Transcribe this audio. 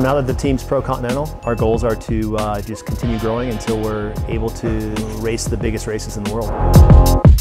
now that the team's pro-continental, our goals are to just continue growing until we're able to race the biggest races in the world.